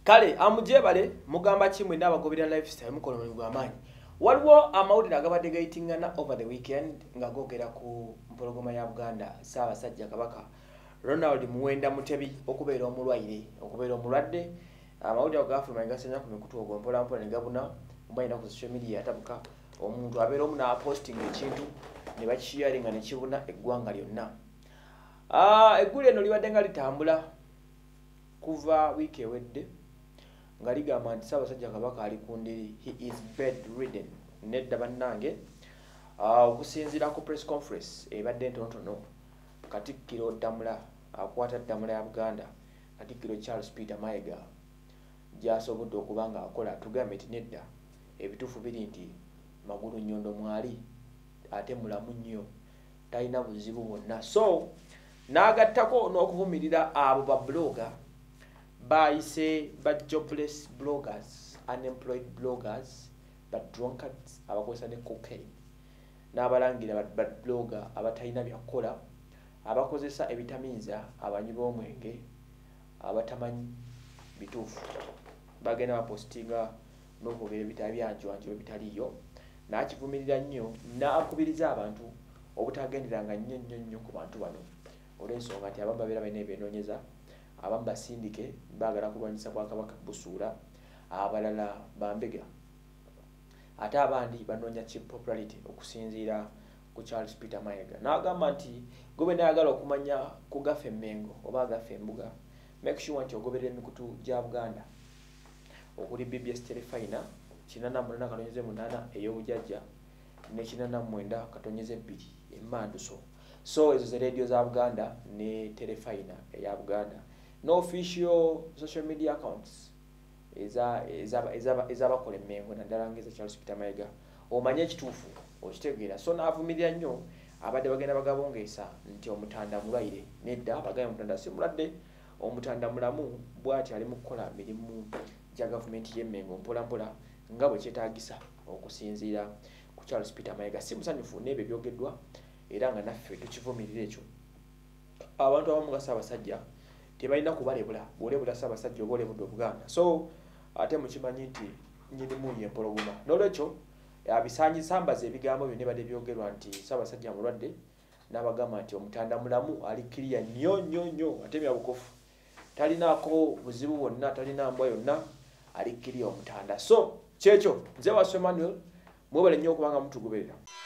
Kale amujebale mugamba kimwe n'abagobera lifestyle mukono mu gwamanyi. Waliwo amawulire agabadde gayitingana over the weekend nga gogera ku mpologoma ya Buganda Ssaabasajja Kabaka Ronald Muwenda Mutebi okubeera omulwadde. Amawulire agafuluma gasenya ku mikutu ogwo mpola ne gabuna mbayina ku social media atabuka omuntu abeera omu posting ekintu ne bakisharinga ne kibuna eggwanga lyonna. Eggulu eno libadde nga litambula kuva wiiki ewedde nga ligamba nti Ssaabasajja Kabaka ali ku ndiri, he is bedridden. Nedda bannange okusinziira ku press conference ebadde ntonotono Katikkiro Ddamula akwata Ddamula ya Buganda, Katikkiro Charles Peter Mayiga gy'asobodde okuba nga akola, tugambe nti nedda ebituufu biri nti magulu nnyondo mwali ate mulamu nnyo talina buzibu bwonna. So n'agattako n'okuvumirira abo ba blogger bayise ba jobless bloggers, unemployed bloggers, ba drunkards abakozesa ne cocaine, n'abalangira ba blogger abatalina byakola, abakozesa ebitamiiza, abanywi b'omwenge, abatamanyi bituufu bagenda bapostinga n'okugera ebitabyajwanjiro bitaliyo. N'akivumirira nnyo n'akubiriza abantu obutagenderanga nnyo ku bantu bano olw'ensonga nti abamu babeera balina ebyenoonyeza, abamu basindike baagala kulwanyisa Bwakabaka busuula, abalala bambega, ate abandi banoonya cheap popularity okusinziira ku Charles Peter Mayiga. N'agamba nti gobe nayagala okumanya ku gafa emmengo oba agafa embuga, make sure nti ogoberera emikutu gya Buganda okuli BBS Terefayina 88/8 ey'obujjajja ne 89/2 emmanduso. So ezo ze radio za Buganda ne Terefayina eya Buganda, no official social media accounts ezabakola emmengo naddala ngeza Charles Peter Mayiga. Omanye ekituufu okitegeera. So n'avumirira nnyo abadde bagenda bagabongeesa nti omutanda mulwaire. Nedda bagaya omutanda si mulwadde, omutanda mulamu bw'ati ali mu kukola mirimu gya gavumenti y'emmengo mpolampola nga bwe kyetaagisa okusinziira ku Charles Peter Mayiga. Si musanyufu n'ebyo byogeddwa era nga naffe tukivumirira ekyo. Abantu abamu nga Ssaabasajja tebalina kubalebula, bw'olebula Ssaabasajja oba olebudde Obuganda. So ate mukimanyi nti nnyinimu ye mpologoma. N'olwekyo bisaanyisambaza ebigambo byonna ebadde byogerwa nti Ssaabasajja mulwadde, n'abagamba nti omutanda mulamu ali kiriya nnyo ate byabukofu, talinaako buzibu bwonna, talina mbwa yonna, ali kiriya omutanda. So kyekyo nze Waswa Emmanuel, mwebale nnyo okubanga mutugoberera.